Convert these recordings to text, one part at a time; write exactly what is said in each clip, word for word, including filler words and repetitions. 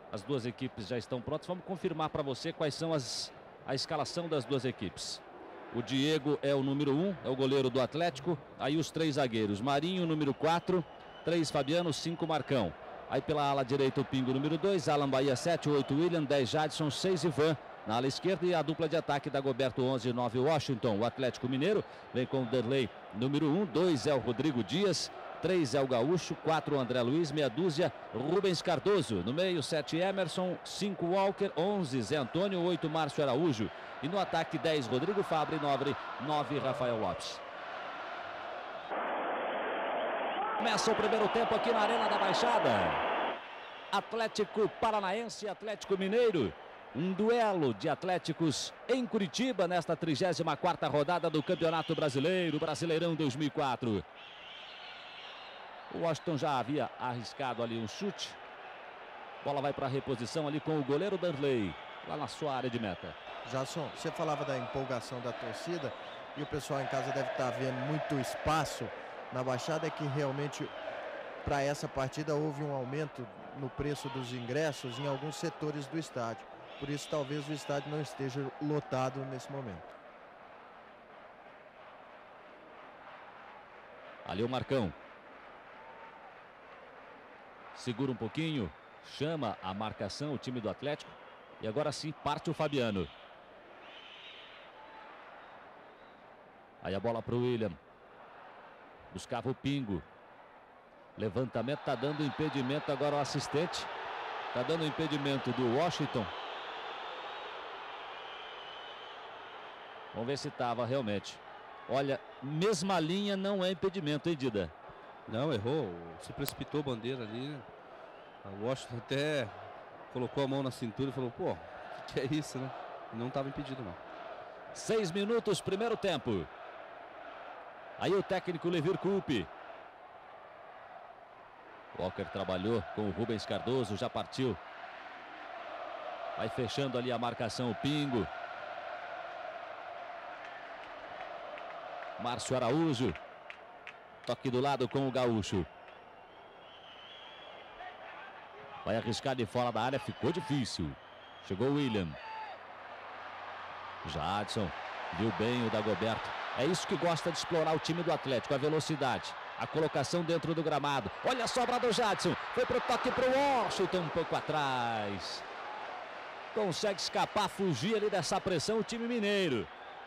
As duas equipes já estão prontas. Vamos confirmar para você quais são as, a escalação das duas equipes. O Diego é o número um, é o goleiro do Atlético. Aí os três zagueiros. Marinho, número quatro. três Fabiano, cinco Marcão. Aí pela ala direita o Pingo, número dois. Alan Bahia, sete, oito William, dez Jadson, seis Ivan. Na ala esquerda e a dupla de ataque da Dagoberto, onze, nove Washington. O Atlético Mineiro vem com o Derlei, número um. dois é o Rodrigo Dias. três é o Gaúcho. quatro o André Luiz. Meia dúzia Rubens Cardoso. No meio, sete Emerson. cinco Walker. onze Zé Antônio. oito Márcio Araújo. E no ataque, dez Rodrigo Fabre. nove Rafael Lopes. Começa o primeiro tempo aqui na Arena da Baixada. Atlético Paranaense, Atlético Mineiro. Um duelo de Atléticos em Curitiba nesta trigésima quarta rodada do Campeonato Brasileiro, Brasileirão dois mil e quatro. O Washington já havia arriscado ali um chute. Bola vai para a reposição ali com o goleiro Danley, lá na sua área de meta. Jadson, você falava da empolgação da torcida e o pessoal em casa deve estar vendo muito espaço na Baixada. É que realmente para essa partida houve um aumento no preço dos ingressos em alguns setores do estádio. Por isso talvez o estádio não esteja lotado nesse momento. Ali o Marcão. Segura um pouquinho, chama a marcação o time do Atlético. E agora sim parte o Fabiano. Aí a bola para o William. Buscava o Pingo. Levantamento, está dando impedimento agora o assistente. Está dando impedimento do Washington. Vamos ver se estava realmente. Olha, mesma linha, não é impedimento, hein, Dida? Não, errou. Se precipitou a bandeira ali. O Washington até colocou a mão na cintura e falou, pô, o que, que é isso, né? Não estava impedido, não. Seis minutos, primeiro tempo. Aí o técnico Levir Coupe. Walker trabalhou com o Rubens Cardoso, já partiu. Vai fechando ali a marcação o Pingo. Márcio Araújo. Toque do lado com o Gaúcho. Vai arriscar de fora da área, ficou difícil. Chegou o William. Jadson. Viu bem o Dagoberto. É isso que gosta de explorar o time do Atlético, a velocidade. A colocação dentro do gramado. Olha a sobra do Jadson. Foi pro toque pro Washington, um pouco atrás. Consegue escapar, fugir ali dessa pressão o time mineiro.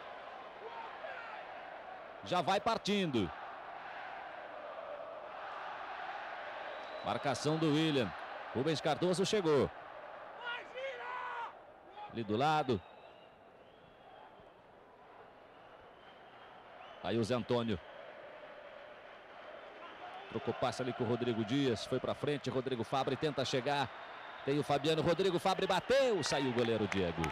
Já vai partindo. Marcação do William. Rubens Cardoso chegou. Ali do lado. Aí o Zé Antônio. Trocou passe ali com o Rodrigo Dias. Foi para frente. Rodrigo Fabre tenta chegar. Tem o Fabiano. Rodrigo Fabre bateu. Saiu o goleiro Diego.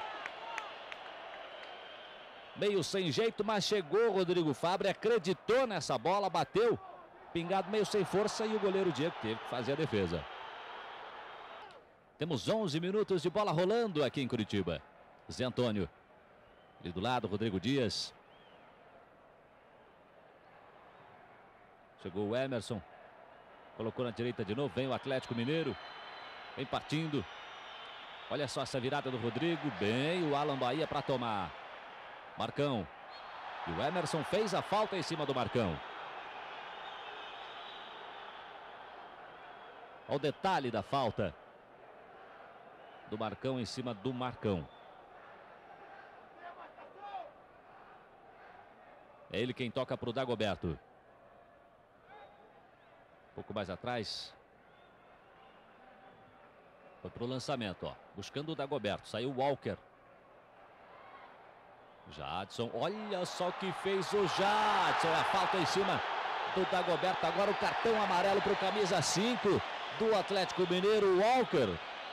Meio sem jeito, mas chegou o Rodrigo Fabre. Acreditou nessa bola. Bateu. Pingado meio sem força. E o goleiro Diego teve que fazer a defesa. Temos onze minutos de bola rolando aqui em Curitiba. Zé Antônio. Ali do lado, Rodrigo Dias. Chegou o Emerson. Colocou na direita de novo. Vem o Atlético Mineiro. Vem partindo. Olha só essa virada do Rodrigo. Bem o Alan Bahia para tomar. Marcão. E o Emerson fez a falta em cima do Marcão. Olha o detalhe da falta do Marcão em cima do Marcão. É ele quem toca para o Dagoberto. Um pouco mais atrás. Foi para o lançamento, ó. Buscando o Dagoberto. Saiu o Walker. Jadson. Olha só o que fez o Jadson. A falta em cima do Dagoberto. Agora o cartão amarelo para o camisa cinco do Atlético Mineiro, Walker.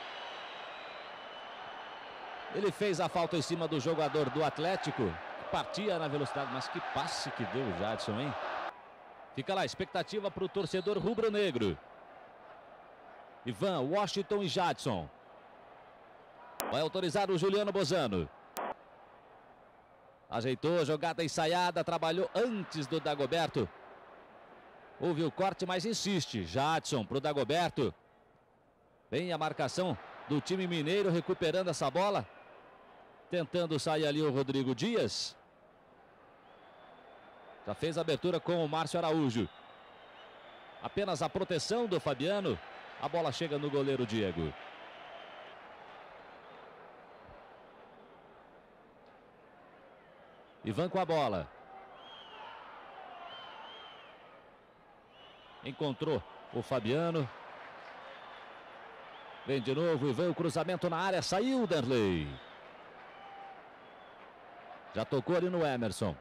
Ele fez a falta em cima do jogador do Atlético. Partia na velocidade. Mas que passe que deu o Jadson, hein? Fica lá a expectativa para o torcedor rubro-negro. Ivan, Washington e Jadson. Vai autorizar o Juliano Bozano. Ajeitou a jogada ensaiada. Trabalhou antes do Dagoberto. Houve o corte, mas insiste. Jadson para o Dagoberto. Vem a marcação do time mineiro recuperando essa bola. Tentando sair ali o Rodrigo Dias. Já fez a abertura com o Márcio Araújo. Apenas a proteção do Fabiano. A bola chega no goleiro Diego. Ivan com a bola. Encontrou o Fabiano. Vem de novo, Ivan, o cruzamento na área. Saiu o Danley. Já tocou ali no Emerson.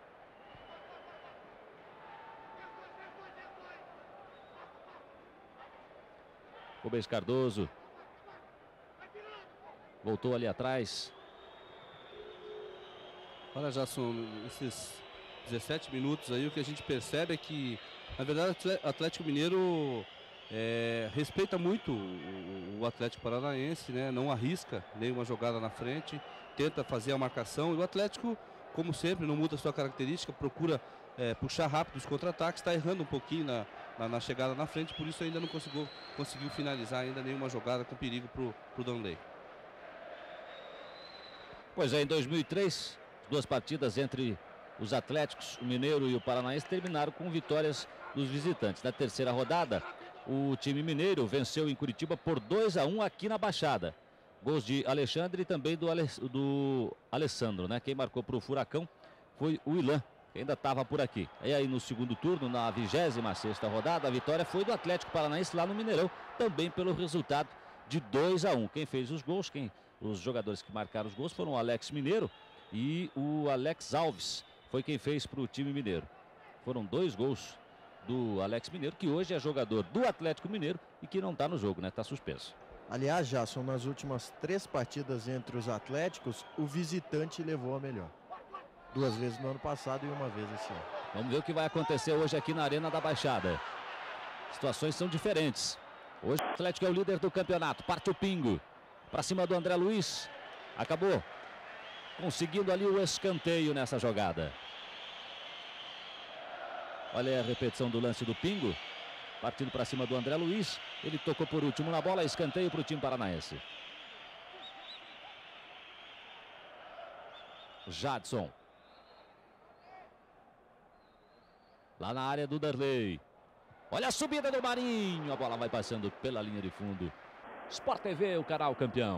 Rubens Cardoso. Voltou ali atrás. Olha, já são esses dezessete minutos aí, o que a gente percebe é que, na verdade, o Atlético Mineiro é, respeita muito o, o Atlético Paranaense, né? Não arrisca nenhuma jogada na frente, tenta fazer a marcação, e o Atlético, como sempre, não muda a sua característica, procura é, puxar rápido os contra-ataques, está errando um pouquinho na, na, na chegada na frente, por isso ainda não conseguiu, conseguiu finalizar ainda nenhuma jogada com perigo para o Danley. Pois é, em dois mil e três, duas partidas entre os Atléticos, o Mineiro e o Paranaense terminaram com vitórias dos visitantes. Na terceira rodada, o time mineiro venceu em Curitiba por dois a um aqui na Baixada. Gols de Alexandre e também do, Ale... do Alessandro, né? Quem marcou para o Furacão foi o Ilan, que ainda estava por aqui. E aí no segundo turno, na vigésima sexta rodada, a vitória foi do Atlético Paranaense lá no Mineirão, também pelo resultado de dois a um. Quem fez os gols, quem... os jogadores que marcaram os gols foram o Alex Mineiro e o Alex Alves. Foi quem fez para o time mineiro. Foram dois gols do Alex Mineiro, que hoje é jogador do Atlético Mineiro e que não está no jogo, né? Está suspenso. Aliás, Jasson, nas últimas três partidas entre os Atléticos, o visitante levou a melhor. Duas vezes no ano passado e uma vez esse ano. Vamos ver o que vai acontecer hoje aqui na Arena da Baixada. Situações são diferentes. Hoje o Atlético é o líder do campeonato. Parte o Pingo. Para cima do André Luiz. Acabou conseguindo ali o escanteio nessa jogada. Olha aí a repetição do lance do Pingo. Partindo para cima do André Luiz. Ele tocou por último na bola. Escanteio para o time paranaense. Jadson. Lá na área do Darley. Olha a subida do Marinho. A bola vai passando pela linha de fundo. Sport T V, o canal campeão.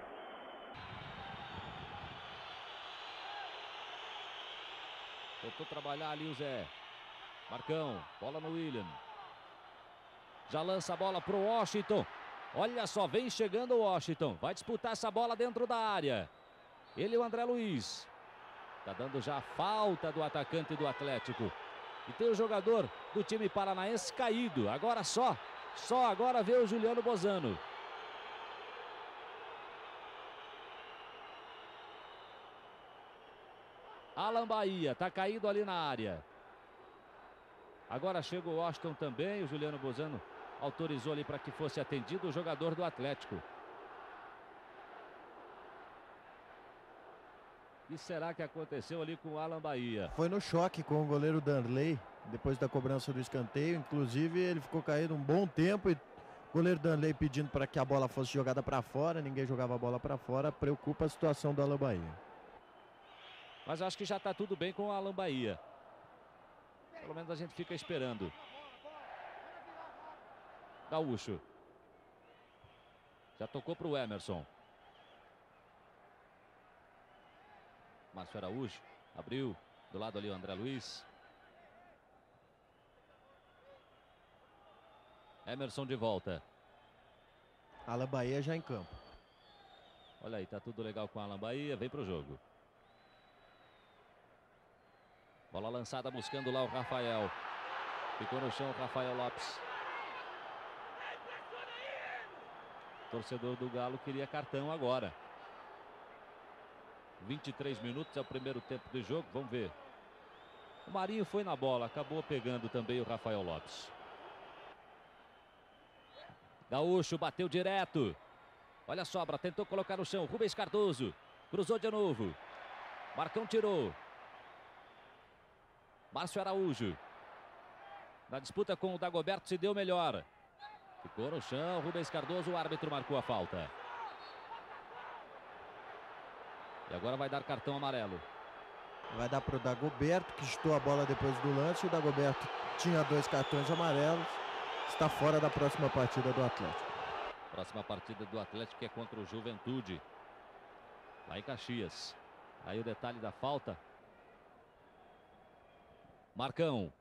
Tentou trabalhar ali o Zé. Marcão, bola no William. Já lança a bola para o Washington. Olha só, vem chegando o Washington. Vai disputar essa bola dentro da área. Ele e o André Luiz. Tá dando já a falta do atacante do Atlético. E tem o jogador do time paranaense caído. Agora só, só agora vê o Juliano Bozano. Alan Bahia, tá caído ali na área. Agora chega o Washington também, o Juliano Bozano autorizou ali para que fosse atendido o jogador do Atlético. O que será que aconteceu ali com o Alan Bahia? Foi no choque com o goleiro Danley, depois da cobrança do escanteio. Inclusive ele ficou caído um bom tempo e o goleiro Danley pedindo para que a bola fosse jogada para fora. Ninguém jogava a bola para fora. Preocupa a situação do Alan Bahia. Mas acho que já está tudo bem com o Alan Bahia. Pelo menos a gente fica esperando. Gaúcho. Já tocou para o Emerson. Márcio Araújo. Abriu. Do lado ali o André Luiz. Emerson de volta. Alan Bahia já em campo. Olha aí, tá tudo legal com o Alan Bahia. Vem pro jogo. Bola lançada buscando lá o Rafael. Ficou no chão o Rafael Lopes. O torcedor do Galo queria cartão agora. vinte e três minutos é o primeiro tempo do jogo. Vamos ver. O Marinho foi na bola. Acabou pegando também o Rafael Lopes. Gaúcho bateu direto. Olha a sobra. Tentou colocar no chão. Rubens Cardoso. Cruzou de novo. Marcão tirou. Márcio Araújo. Na disputa com o Dagoberto se deu melhor. Ficou no chão. Rubens Cardoso. O árbitro marcou a falta. E agora vai dar cartão amarelo. Vai dar para o Dagoberto, que chutou a bola depois do lance. O Dagoberto tinha dois cartões amarelos. Está fora da próxima partida do Atlético. Próxima partida do Atlético é contra o Juventude, lá em Caxias. Aí o detalhe da falta. Marcão.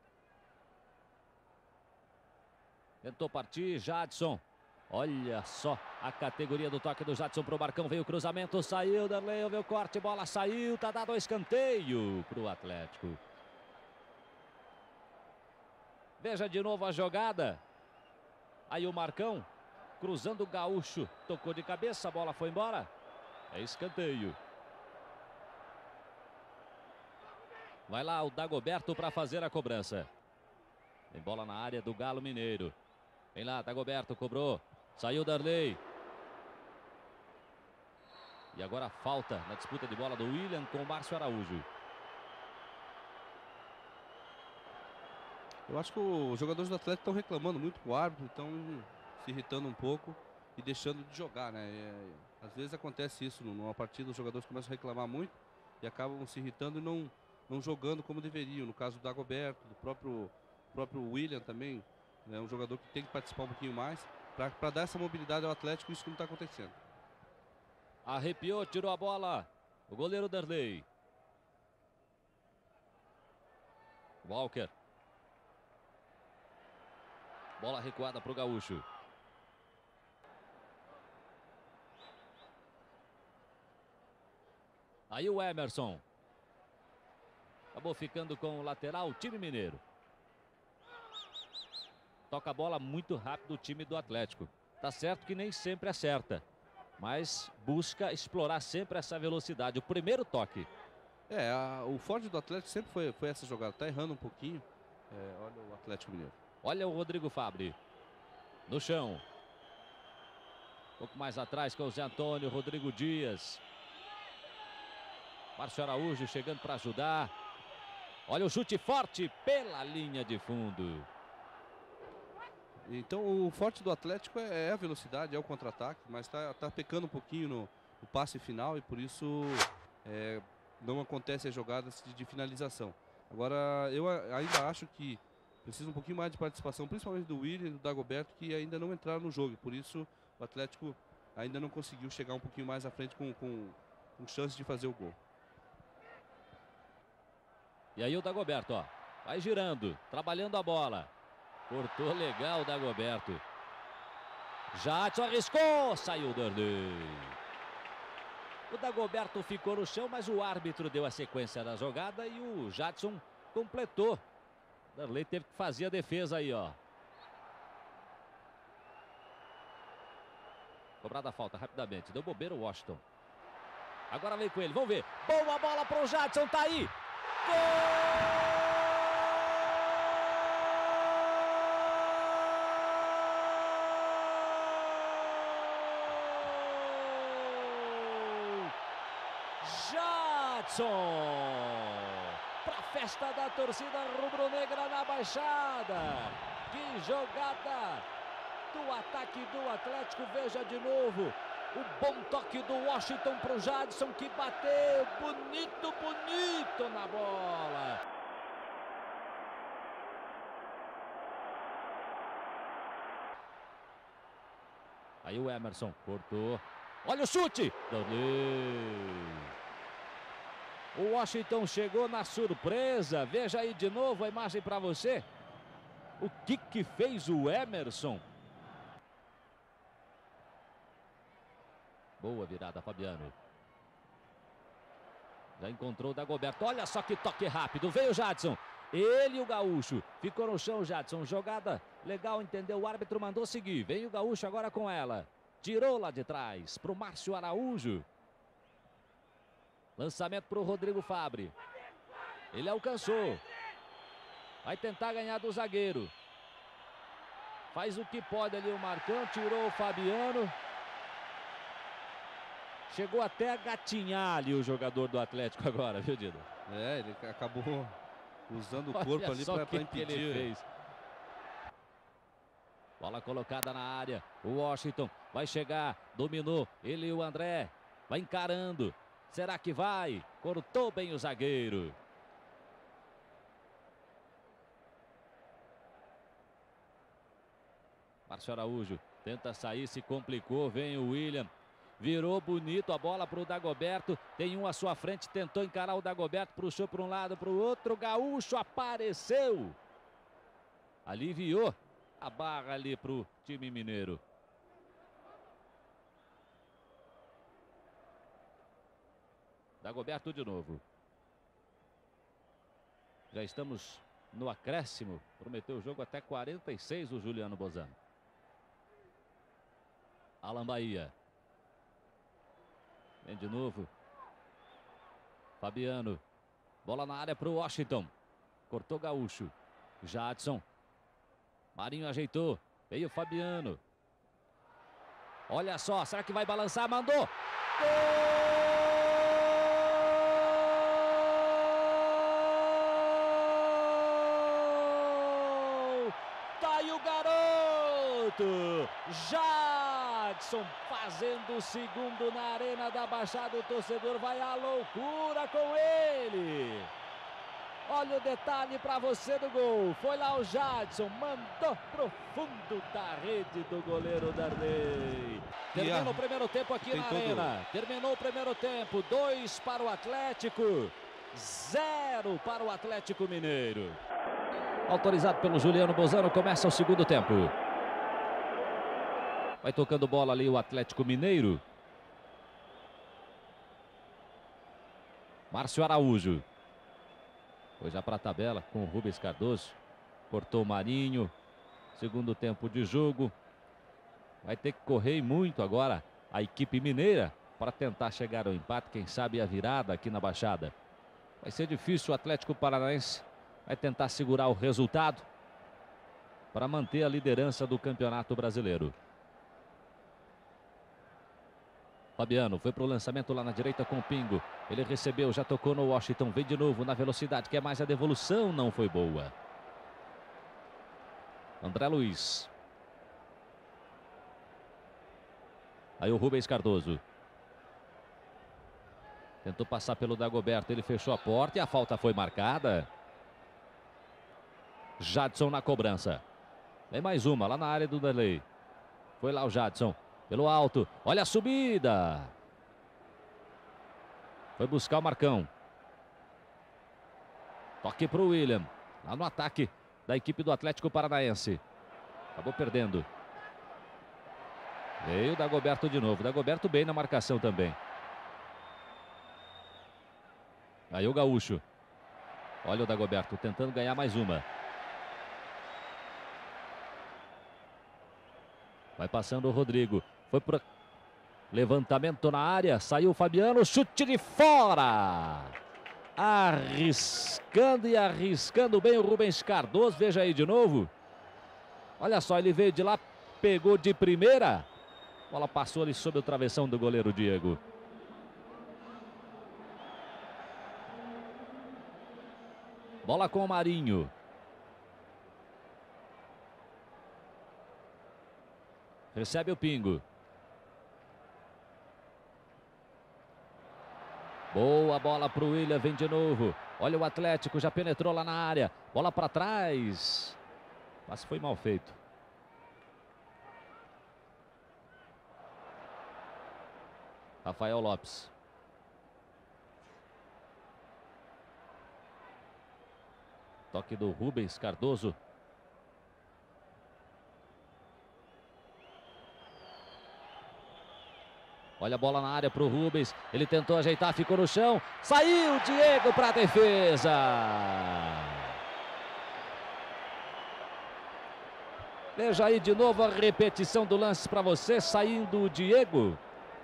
Tentou partir, Jadson. Olha só a categoria do toque do Jadson para o Marcão. Veio o cruzamento, saiu, Darley, veio o corte, bola saiu, tá dado o escanteio para o Atlético. Veja de novo a jogada. Aí o Marcão, cruzando o Gaúcho, tocou de cabeça, a bola foi embora. É escanteio. Vai lá o Dagoberto para fazer a cobrança. Tem bola na área do Galo Mineiro. Vem lá, Dagoberto cobrou. Saiu Darley. E agora falta na disputa de bola do William com o Márcio Araújo. Eu acho que os jogadores do Atlético estão reclamando muito com o árbitro, estão se irritando um pouco e deixando de jogar, né? É, às vezes acontece isso numa partida, os jogadores começam a reclamar muito e acabam se irritando e não, não jogando como deveriam. No caso do Dagoberto, do próprio, próprio William também, é né? Um jogador que tem que participar um pouquinho mais para dar essa mobilidade ao Atlético, isso que não está acontecendo. Arrepiou, tirou a bola. O goleiro Darley. Walker. Bola recuada para o Gaúcho. Aí o Emerson. Acabou ficando com o lateral, o time mineiro. Toca a bola muito rápido o time do Atlético. Tá certo que nem sempre acerta, mas busca explorar sempre essa velocidade. O primeiro toque. É, a, o forte do Atlético sempre foi, foi essa jogada. Tá errando um pouquinho. É, olha o Atlético Mineiro. Olha o Rodrigo Fabre. No chão. Um pouco mais atrás com o Zé Antônio, Rodrigo Dias. Márcio Araújo chegando para ajudar. Olha o chute forte pela linha de fundo. Então o forte do Atlético é, é a velocidade, é o contra-ataque, mas está tá pecando um pouquinho no, no passe final e por isso é, não acontece as jogadas de, de finalização. Agora eu ainda acho que precisa um pouquinho mais de participação, principalmente do William e do Dagoberto, que ainda não entraram no jogo. Por isso o Atlético ainda não conseguiu chegar um pouquinho mais à frente com, com, com chance de fazer o gol. E aí o Dagoberto, ó, vai girando, trabalhando a bola. Cortou legal o Dagoberto. Jadson arriscou, saiu o Darley. O Dagoberto ficou no chão, mas o árbitro deu a sequência da jogada e o Jadson completou. O Darley teve que fazer a defesa aí, ó. Cobrada a falta rapidamente, deu bobeira o Washington. Agora vem com ele, vamos ver. Boa bola para o Jadson, tá aí. Gol! Para a festa da torcida rubro-negra na Baixada. Que jogada do ataque do Atlético. Veja de novo o bom toque do Washington para o Jadson, que bateu bonito, bonito na bola. Aí o Emerson cortou. Olha o chute. O Washington chegou na surpresa. Veja aí de novo a imagem para você. O que que fez o Emerson? Boa virada, Fabiano. Já encontrou o Dagoberto. Olha só que toque rápido. Veio o Jadson. Ele e o Gaúcho. Ficou no chão o Jadson. Jogada legal, entendeu? O árbitro mandou seguir. Vem o Gaúcho agora com ela. Tirou lá de trás para o Márcio Araújo. Lançamento para o Rodrigo Fabre. Ele alcançou. Vai tentar ganhar do zagueiro. Faz o que pode ali o Marcão. Tirou o Fabiano. Chegou até a gatinhar ali o jogador do Atlético agora, viu, Dido? É, ele acabou usando o corpo Olha ali só para que impedir. Que ele fez. Bola colocada na área. O Washington vai chegar. Dominou. Ele e o André. Vai encarando. Será que vai? Cortou bem o zagueiro. Márcio Araújo tenta sair, se complicou, vem o William. Virou bonito a bola para o Dagoberto. Tem um à sua frente, tentou encarar o Dagoberto, puxou para um lado, para o outro. Gaúcho apareceu. Aliviou a barra ali para o time mineiro. Dagoberto de novo. Já estamos no acréscimo. Prometeu o jogo até quarenta e seis o Juliano Bozano. Alan Bahia. Vem de novo. Fabiano. Bola na área para o Washington. Cortou Gaúcho. Jadson. Marinho ajeitou. Veio o Fabiano. Olha só, será que vai balançar? Mandou! Gol! Tá aí o garoto! Jadson fazendo o segundo na Arena da Baixada. O torcedor vai à loucura com ele. Olha o detalhe para você do gol. Foi lá o Jadson, mandou pro fundo da rede do goleiro Darley. Termina yeah. o primeiro tempo aqui Tem na todo. Arena. Terminou o primeiro tempo. Dois para o Atlético, zero para o Atlético Mineiro. Autorizado pelo Juliano Bozano, começa o segundo tempo. Vai tocando bola ali o Atlético Mineiro. Márcio Araújo. Foi já para a tabela com o Rubens Cardoso. Cortou o Marinho. Segundo tempo de jogo. Vai ter que correr muito agora a equipe mineira para tentar chegar ao empate. Quem sabe a virada aqui na Baixada. Vai ser difícil. O Atlético Paranaense vai tentar segurar o resultado para manter a liderança do Campeonato Brasileiro. Fabiano foi para o lançamento lá na direita com o Pingo. Ele recebeu, já tocou no Washington. Vem de novo na velocidade, quer mais a devolução, não foi boa. André Luiz. Aí o Rubens Cardoso. Tentou passar pelo Dagoberto, ele fechou a porta e a falta foi marcada. Jadson na cobrança. Vem mais uma lá na área do Darley. Foi lá o Jadson. Pelo alto, olha a subida. Foi buscar o Marcão. Toque para o William. Lá no ataque da equipe do Atlético Paranaense. Acabou perdendo. Veio o Dagoberto de novo. Dagoberto bem na marcação também. Aí o Gaúcho. Olha o Dagoberto tentando ganhar mais uma. Vai passando o Rodrigo. Foi para levantamento na área. Saiu o Fabiano. Chute de fora. Arriscando e arriscando bem o Rubens Cardoso. Veja aí de novo. Olha só, ele veio de lá. Pegou de primeira. A bola passou ali sob o travessão do goleiro Diego. Bola com o Marinho. Recebe o Pingo. Boa bola para o William, vem de novo. Olha o Atlético, já penetrou lá na área. Bola para trás. Mas foi mal feito. Rafael Lopes. Toque do Rubens Cardoso. Olha a bola na área para o Rubens. Ele tentou ajeitar, ficou no chão. Saiu Diego para a defesa. Veja aí de novo a repetição do lance para você. Saindo o Diego.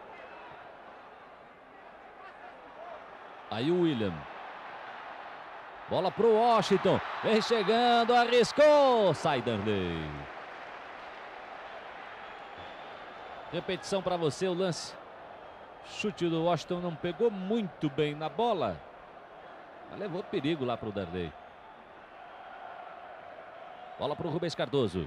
Aí o William. Bola para o Washington. Vem chegando, arriscou. Sai Darley. Repetição para você, o lance. Chute do Washington não pegou muito bem na bola. Mas levou perigo lá para o Darley. Bola para o Rubens Cardoso.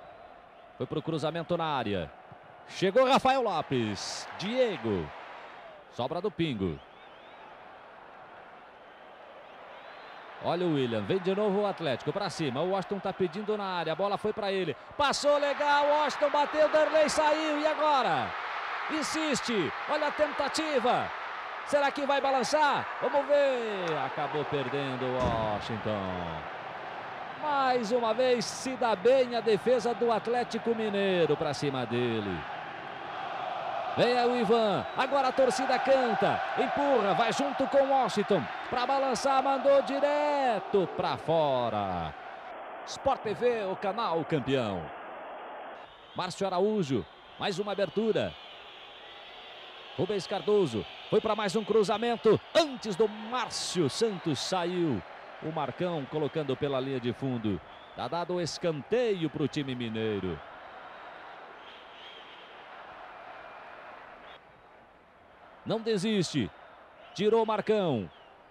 Foi para o cruzamento na área. Chegou Rafael Lopes. Diego. Sobra do Pingo. Olha o William, vem de novo o Atlético para cima. O Washington tá pedindo na área, a bola foi para ele. Passou legal, o Washington bateu, Darley saiu, e agora? Insiste, olha a tentativa. Será que vai balançar? Vamos ver. Acabou perdendo o Washington. Mais uma vez se dá bem a defesa do Atlético Mineiro para cima dele. Vem aí o Ivan, agora a torcida canta, empurra, vai junto com o Washington, para balançar, mandou direto para fora. Sport T V, o canal campeão. Márcio Araújo, mais uma abertura. Rubens Cardoso, foi para mais um cruzamento, antes do Márcio Santos saiu. O Marcão colocando pela linha de fundo. Tá dado o escanteio para o time mineiro. Não desiste. Tirou o Marcão.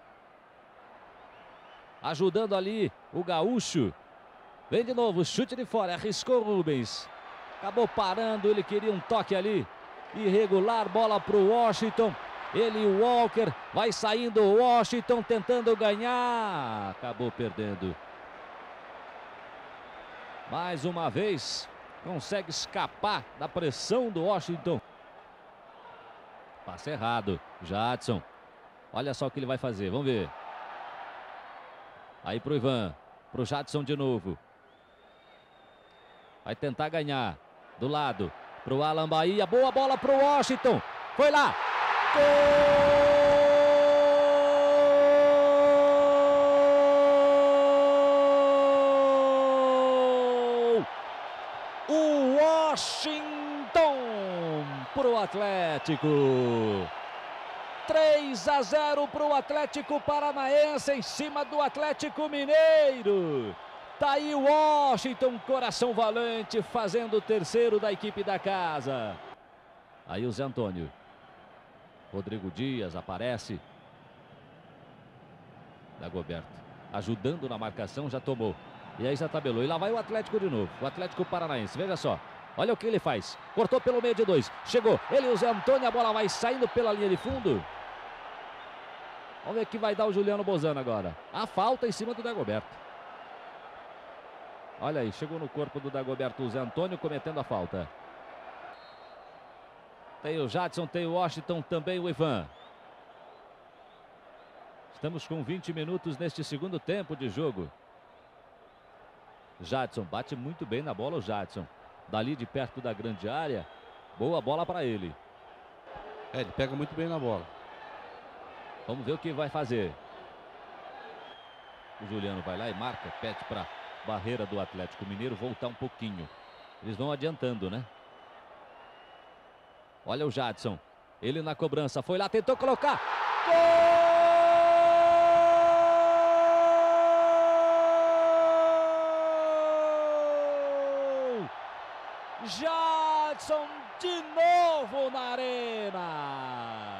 Ajudando ali o Gaúcho. Vem de novo, chute de fora. Arriscou o Rubens. Acabou parando, ele queria um toque ali. Irregular, bola para o Washington. Ele e o Walker. Vai saindo o Washington tentando ganhar. Acabou perdendo. Mais uma vez. Consegue escapar da pressão do Washington. Passe errado, Jadson. Olha só o que ele vai fazer, vamos ver. Aí pro Ivan, pro Jadson de novo. Vai tentar ganhar. Do lado, pro Alan Bahia. Boa bola pro Washington. Foi lá. Gol! O Washington para o Atlético. três a zero para o Atlético Paranaense em cima do Atlético Mineiro. Tá aí o Washington, coração valente, fazendo o terceiro da equipe da casa. Aí o Zé Antônio. Rodrigo Dias aparece. Dagoberto ajudando na marcação, já tomou. E aí já tabelou. E lá vai o Atlético de novo. O Atlético Paranaense, veja só. Olha o que ele faz. Cortou pelo meio de dois. Chegou. Ele e o Zé Antônio. A bola vai saindo pela linha de fundo. Vamos ver o que vai dar o Juliano Bozano agora. A falta em cima do Dagoberto. Olha aí. Chegou no corpo do Dagoberto o Zé Antônio cometendo a falta. Tem o Jadson, tem o Washington, também o Ivan. Estamos com vinte minutos neste segundo tempo de jogo. Jadson bate muito bem na bola o Jadson. Dali de perto da grande área. Boa bola para ele. É, ele pega muito bem na bola. Vamos ver o que vai fazer. O Juliano vai lá e marca. Pede para barreira do Atlético Mineiro voltar um pouquinho. Eles vão adiantando, né? Olha o Jadson. Ele na cobrança. Foi lá, tentou colocar. Gol! Jadson de novo na arena.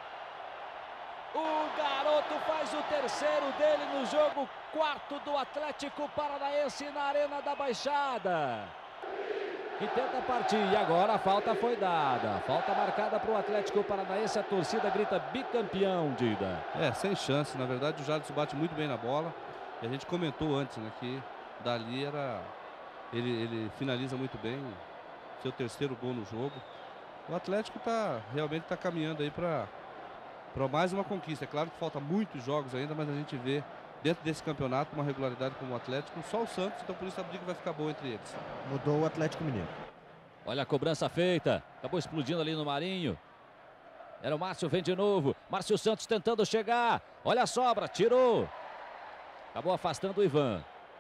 O garoto faz o terceiro dele no jogo, quarto do Atlético Paranaense na Arena da Baixada. Que tenta partir e agora a falta foi dada. Falta marcada para o Atlético Paranaense. A torcida grita bicampeão, Dida. É, sem chance. Na verdade o Jadson bate muito bem na bola. E a gente comentou antes, né, que dali era... Ele, ele finaliza muito bem. Seu terceiro gol no jogo. O Atlético tá realmente está caminhando aí para para mais uma conquista. É claro que falta muitos jogos ainda, mas a gente vê dentro desse campeonato uma regularidade como o Atlético, só o Santos, então por isso a briga vai ficar boa entre eles. Mudou o Atlético Mineiro. Olha a cobrança feita, acabou explodindo ali no Marinho. Era o Márcio, vem de novo. Márcio Santos tentando chegar. Olha a sobra, tirou. Acabou afastando o Ivan.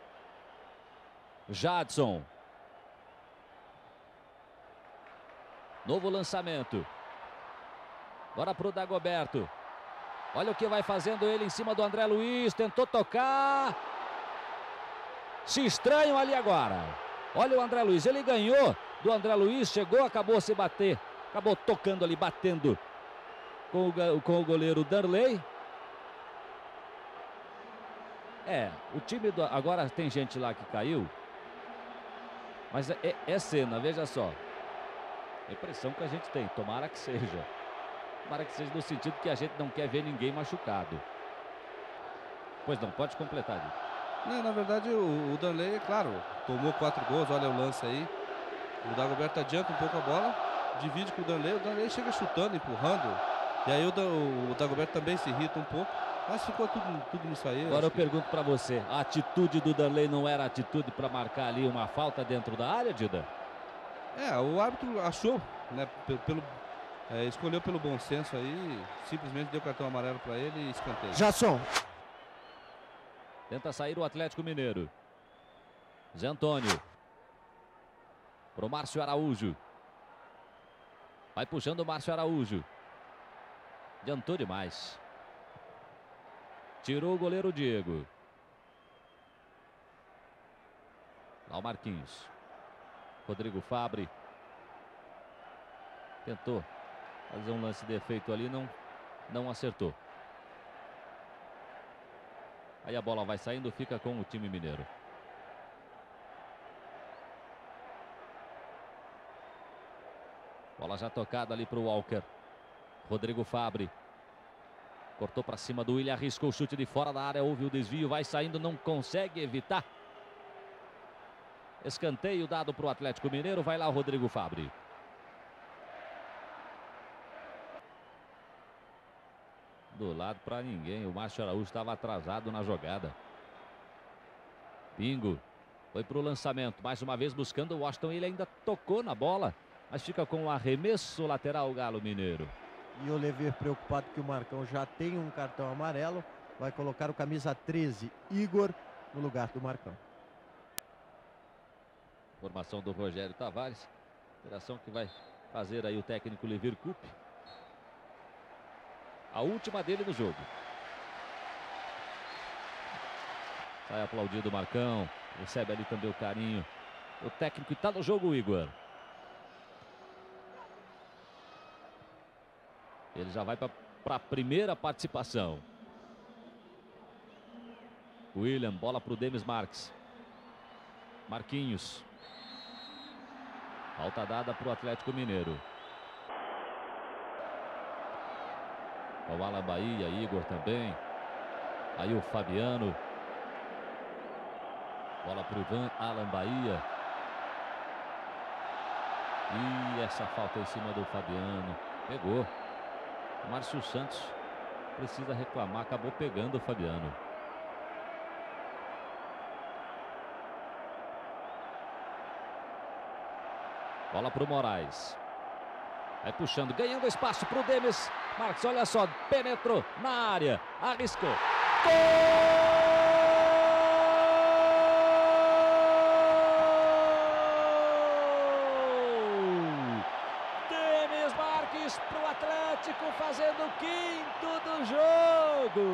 Jadson. Novo lançamento. Agora para o Dagoberto. Olha o que vai fazendo ele em cima do André Luiz. Tentou tocar. Se estranham ali agora. Olha o André Luiz. Ele ganhou do André Luiz. Chegou, acabou se bater. Acabou tocando ali, batendo com o, com o goleiro Darley. É, o time do... Agora tem gente lá que caiu. Mas é, é cena, veja só. A impressão que a gente tem. Tomara que seja. Para que seja no sentido que a gente não quer ver ninguém machucado. Pois não, pode completar, Dida. Não, na verdade, o, o Danley, claro, tomou quatro gols, olha o lance aí. O Dagoberto adianta um pouco a bola, divide com o Danley, o Danley chega chutando, empurrando. E aí o, da, o, o Dagoberto também se irrita um pouco, mas ficou tudo, tudo nisso aí. Agora eu que... pergunto para você, a atitude do Danley não era atitude para marcar ali uma falta dentro da área, Dida? É, o árbitro achou, né, pelo, pelo é, escolheu pelo bom senso aí, simplesmente deu cartão amarelo para ele e escanteio. Jasson. Tenta sair o Atlético Mineiro. Zé Antônio. Pro Márcio Araújo. Vai puxando o Márcio Araújo. Adiantou demais. Tirou o goleiro Diego. Lá o Marquinhos. Rodrigo Fabre. Tentou fazer um lance de efeito ali, não, não acertou. Aí a bola vai saindo, fica com o time mineiro. Bola já tocada ali para o Walker. Rodrigo Fabre. Cortou para cima do William, arriscou o chute de fora da área, houve o desvio, vai saindo, não consegue evitar. Escanteio dado para o Atlético Mineiro, vai lá o Rodrigo Fabre. Do lado para ninguém, o Márcio Araújo estava atrasado na jogada. Pingo foi para o lançamento, mais uma vez buscando o Washington, ele ainda tocou na bola, mas fica com o arremesso lateral o Galo Mineiro. E o Lever, preocupado que o Marcão já tem um cartão amarelo, vai colocar o camisa treze, Igor, no lugar do Marcão. Formação do Rogério Tavares, operação que vai fazer aí o técnico Lever Coupe. A última dele no jogo. Sai aplaudido o Marcão. Recebe ali também o carinho. O técnico está no jogo, Igor. Ele já vai para a primeira participação. William, bola para o Demis Marques. Marquinhos. Falta dada para o Atlético Mineiro. O Alan Bahia, Igor também. Aí o Fabiano. Bola para o Ivan, Alan Bahia. E essa falta em cima do Fabiano. Pegou. O Márcio Santos precisa reclamar, acabou pegando o Fabiano. Bola para o Moraes. Vai puxando, ganhando espaço para o Demis Marques, olha só, penetrou na área, arriscou. Gol! Demis Marques para o Atlético, fazendo o quinto do jogo.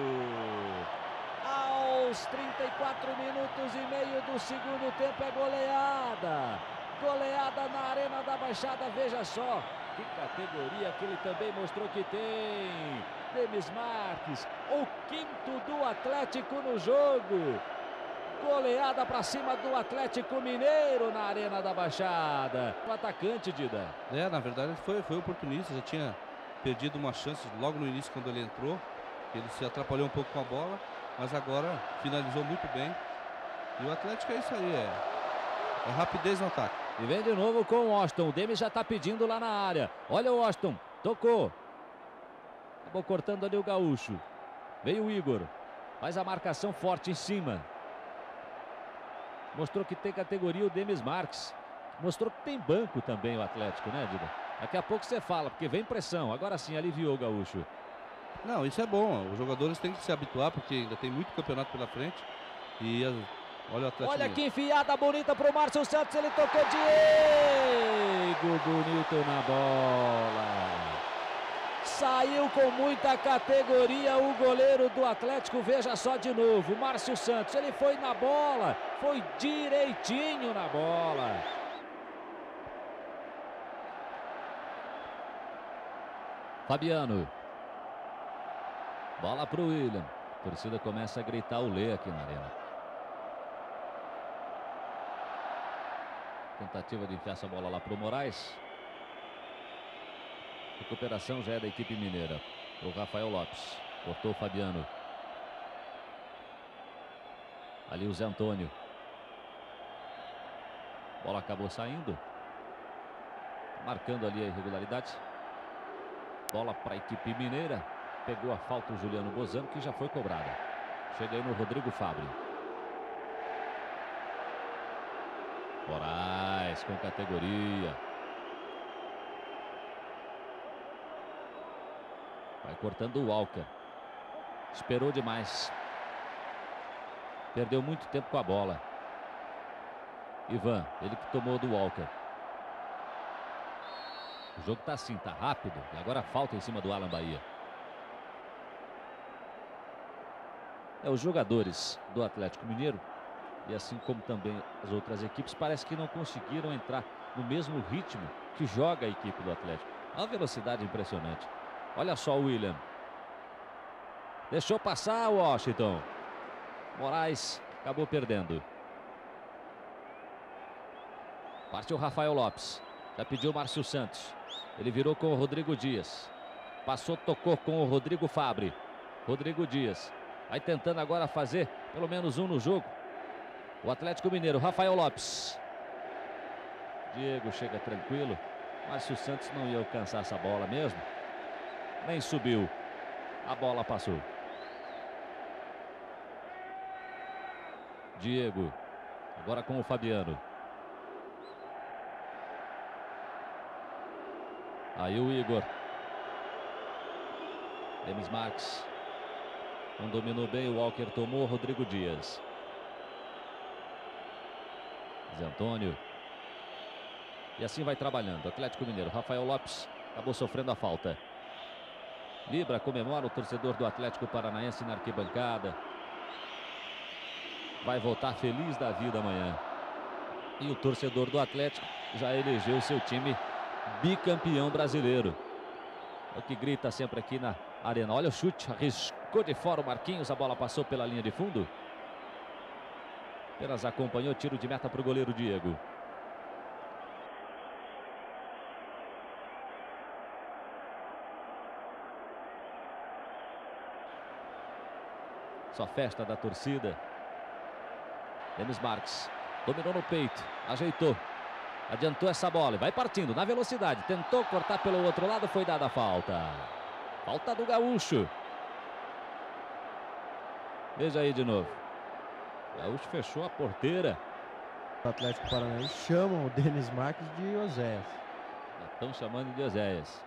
Aos trinta e quatro minutos e meio do segundo tempo é goleada. Goleada na Arena da Baixada, veja só. Que categoria que ele também mostrou que tem. Demis Marques, o quinto do Atlético no jogo. Goleada para cima do Atlético Mineiro na Arena da Baixada. O atacante, Dida. É, na verdade foi, foi oportunista, já tinha perdido uma chance logo no início quando ele entrou. Ele se atrapalhou um pouco com a bola, mas agora finalizou muito bem. E o Atlético é isso aí, é, é rapidez no ataque. E vem de novo com o Washington. O Demis já está pedindo lá na área. Olha o Washington. Tocou. Acabou cortando ali o Gaúcho. Veio o Igor. Faz a marcação forte em cima. Mostrou que tem categoria o Demis Marques. Mostrou que tem banco também o Atlético, né, Dida? Daqui a pouco você fala, porque vem pressão. Agora sim, aliviou o Gaúcho. Não, isso é bom. Os jogadores têm que se habituar, porque ainda tem muito campeonato pela frente. E as... olha o Atlético. Olha que enfiada bonita para o Márcio Santos. Ele tocou, Diego. Bonito na bola. Saiu com muita categoria o goleiro do Atlético. Veja só de novo, Márcio Santos. Ele foi na bola. Foi direitinho na bola. Fabiano. Bola para o William. A torcida começa a gritar o Lê aqui na arena. Tentativa de enfiar essa bola lá para o Moraes. Recuperação já é da equipe mineira. O Rafael Lopes. Cortou o Fabiano. Ali o Zé Antônio. Bola acabou saindo. Marcando ali a irregularidade. Bola para a equipe mineira. Pegou a falta o Juliano Bozano, que já foi cobrada. Chega aí no Rodrigo Fabre. Moraes com categoria. Vai cortando o Walker. Esperou demais. Perdeu muito tempo com a bola. Ivan, ele que tomou do Walker. O jogo tá assim, tá rápido. E agora falta em cima do Alan Bahia. É, os jogadores do Atlético Mineiro, e assim como também as outras equipes, parece que não conseguiram entrar no mesmo ritmo que joga a equipe do Atlético. Uma velocidade impressionante. Olha só o William. Deixou passar o Washington. Moraes acabou perdendo. Partiu o Rafael Lopes. Já pediu o Márcio Santos. Ele virou com o Rodrigo Dias. Passou, tocou com o Rodrigo Fabre. Rodrigo Dias. Vai tentando agora fazer pelo menos um no jogo. O Atlético Mineiro, Rafael Lopes. Diego chega tranquilo. Márcio Santos não ia alcançar essa bola mesmo. Nem subiu. A bola passou. Diego. Agora com o Fabiano. Aí o Igor. Denis Marques. Não dominou bem, o Walker tomou, Rodrigo Dias. Zé Antônio. E assim vai trabalhando. Atlético Mineiro, Rafael Lopes acabou sofrendo a falta. Libra comemora o torcedor do Atlético Paranaense na arquibancada. Vai voltar feliz da vida amanhã. E o torcedor do Atlético já elegeu seu time bicampeão brasileiro. É o que grita sempre aqui na arena. Olha o chute, arriscou de fora o Marquinhos, a bola passou pela linha de fundo. Apenas acompanhou, tiro de meta para o goleiro Diego. Só festa da torcida. Denis Marques dominou no peito, ajeitou. Adiantou essa bola e vai partindo na velocidade. Tentou cortar pelo outro lado, foi dada a falta. Falta do Gaúcho. Veja aí de novo. O Gaúcho fechou a porteira. O Atlético Paranaense chamam o Denis Marques de Oséias. Já estão chamando de Oséias.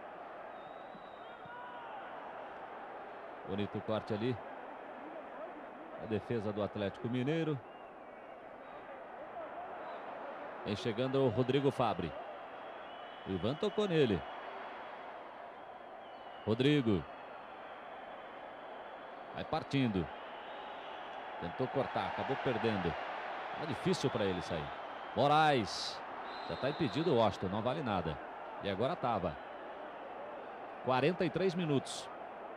Bonito corte ali. A defesa do Atlético Mineiro. Vem chegando o Rodrigo Fabre. O Ivan tocou nele. Rodrigo. Vai partindo. Tentou cortar, acabou perdendo. É difícil para ele sair. Moraes. Já está impedido o Washington, não vale nada. E agora estava. quarenta e três minutos.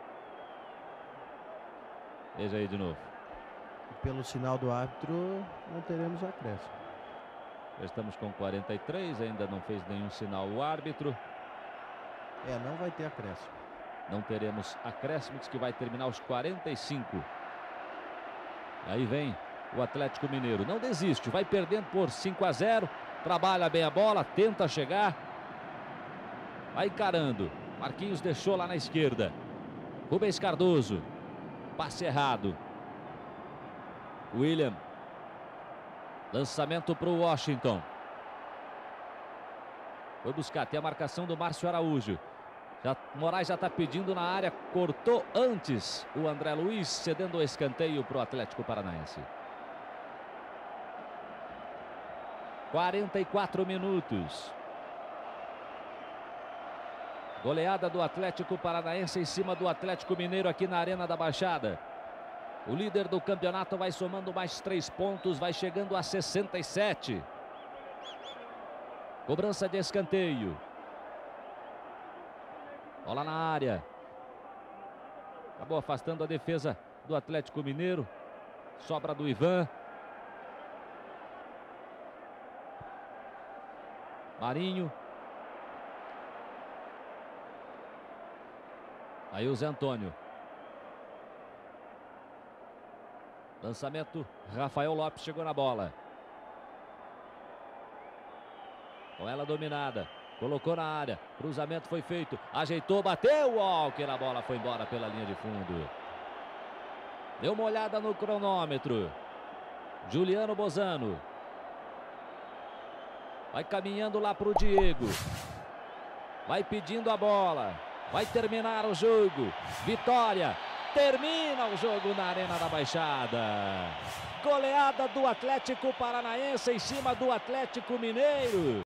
Veja aí de novo. E pelo sinal do árbitro, não teremos acréscimo. Já estamos com quarenta e três, ainda não fez nenhum sinal o árbitro. É, não vai ter acréscimo. Não teremos acréscimo, diz que vai terminar aos quarenta e cinco. Aí vem o Atlético Mineiro. Não desiste, vai perdendo por cinco a zero. Trabalha bem a bola, tenta chegar. Vai encarando. Marquinhos deixou lá na esquerda. Rubens Cardoso. Passe errado. William. Lançamento para o Washington. Foi buscar, tem a marcação do Márcio Araújo. Já, Moraes já está pedindo na área. Cortou antes o André Luiz, cedendo o escanteio para o Atlético Paranaense. quarenta e quatro minutos. Goleada do Atlético Paranaense em cima do Atlético Mineiro aqui na Arena da Baixada. O líder do campeonato vai somando mais três pontos, vai chegando a sessenta e sete. Cobrança de escanteio. Bola na área. Acabou afastando a defesa do Atlético Mineiro. Sobra do Ivan. Marinho. Aí o Zé Antônio. Lançamento, Rafael Lopes chegou na bola. Com ela dominada, colocou na área, cruzamento foi feito, ajeitou, bateu, Walker, a bola foi embora pela linha de fundo. Deu uma olhada no cronômetro. Juliano Bozano. Vai caminhando lá para o Diego. Vai pedindo a bola. Vai terminar o jogo. Vitória. Termina o jogo na Arena da Baixada. Goleada do Atlético Paranaense em cima do Atlético Mineiro.